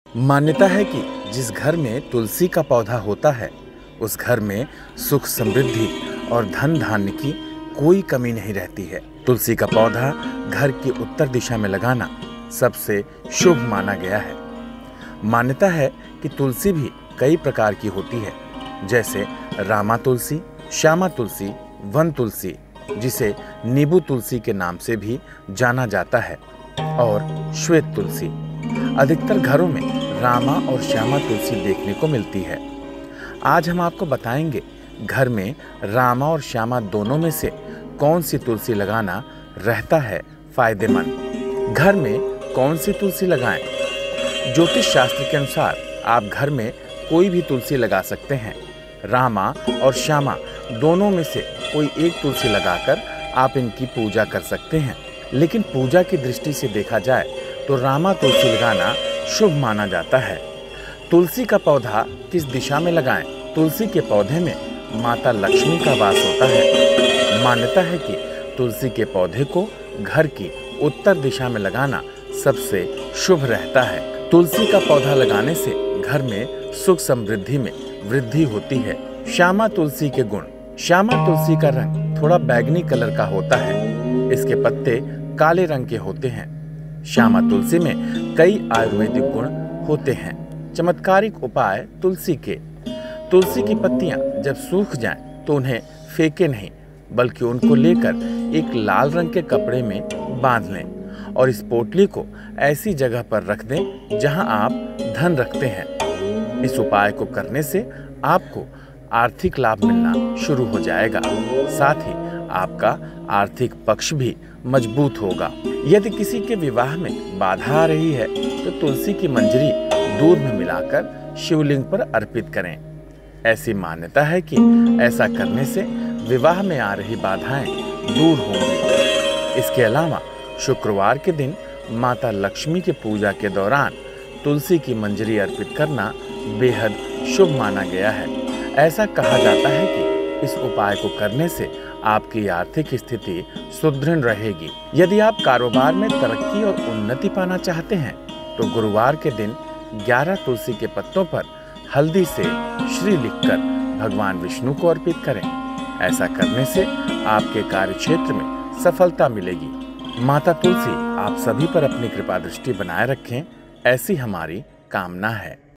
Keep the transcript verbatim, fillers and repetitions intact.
मान्यता है कि जिस घर में तुलसी का पौधा होता है उस घर में सुख समृद्धि और धन धान्य की कोई कमी नहीं रहती है। तुलसी का पौधा घर की उत्तर दिशा में लगाना सबसे शुभ माना गया है। मान्यता है कि तुलसी भी कई प्रकार की होती है, जैसे रामा तुलसी, श्यामा तुलसी, वन तुलसी, जिसे नींबू तुलसी के नाम से भी जाना जाता है, और श्वेत तुलसी। अधिकतर घरों में रामा और श्यामा तुलसी देखने को मिलती है। आज हम आपको बताएंगे घर में रामा और श्यामा दोनों में से कौन सी तुलसी लगाना रहता है फायदेमंद। घर में कौन सी तुलसी लगाएं? ज्योतिष शास्त्र के अनुसार आप घर में कोई भी तुलसी लगा सकते हैं। रामा और श्यामा दोनों में से कोई एक तुलसी लगाकर आप इनकी पूजा कर सकते हैं। लेकिन पूजा की दृष्टि से देखा जाए तो रामा तुलसी लगाना शुभ माना जाता है। तुलसी का पौधा किस दिशा में लगाएं? तुलसी के पौधे में माता लक्ष्मी का वास होता है। मान्यता है कि तुलसी के पौधे को घर की उत्तर दिशा में लगाना सबसे शुभ रहता है। तुलसी का पौधा लगाने से घर में सुख समृद्धि में वृद्धि होती है। श्यामा तुलसी के गुण। श्यामा तुलसी का रंग थोड़ा बैंगनी कलर का होता है। इसके पत्ते काले रंग के होते हैं। श्यामा तुलसी में कई आयुर्वेदिक गुण होते हैं। चमत्कारिक उपाय तुलसी के। तुलसी की पत्तियां जब सूख जाएं तो उन्हें फेंके नहीं, बल्कि उनको लेकर एक लाल रंग के कपड़े में बांध लें और इस पोटली को ऐसी जगह पर रख दें जहां आप धन रखते हैं। इस उपाय को करने से आपको आर्थिक लाभ मिलना शुरू हो जाएगा। साथ ही आपका आर्थिक पक्ष भी मजबूत होगा। यदि किसी के विवाह में बाधा आ रही है तो तुलसी की मंजरी दूध में मिलाकर शिवलिंग पर अर्पित करें। ऐसी मान्यता है कि ऐसा करने से विवाह में आ रही बाधाएं दूर होंगी। इसके अलावा शुक्रवार के दिन माता लक्ष्मी की पूजा के दौरान तुलसी की मंजरी अर्पित करना बेहद शुभ माना गया है। ऐसा कहा जाता है कि इस उपाय को करने से आपकी आर्थिक स्थिति सुदृढ़ रहेगी। यदि आप कारोबार में तरक्की और उन्नति पाना चाहते हैं तो गुरुवार के दिन ग्यारह तुलसी के पत्तों पर हल्दी से श्री लिखकर भगवान विष्णु को अर्पित करें। ऐसा करने से आपके कार्य क्षेत्र में सफलता मिलेगी। माता तुलसी आप सभी पर अपनी कृपा दृष्टि बनाए रखें, ऐसी हमारी कामना है।